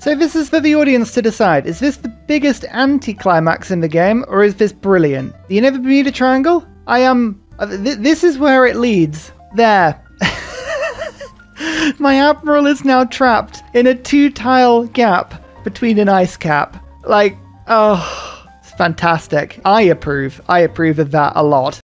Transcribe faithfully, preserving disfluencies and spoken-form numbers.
So this is for the audience to decide. Is this the biggest anticlimax in the game, or is this brilliant? You know the Bermuda Triangle? I am... Um, th this is where it leads. There. My Admiral is now trapped in a two-tile gap between an ice cap. Like, oh, it's fantastic. I approve. I approve of that a lot.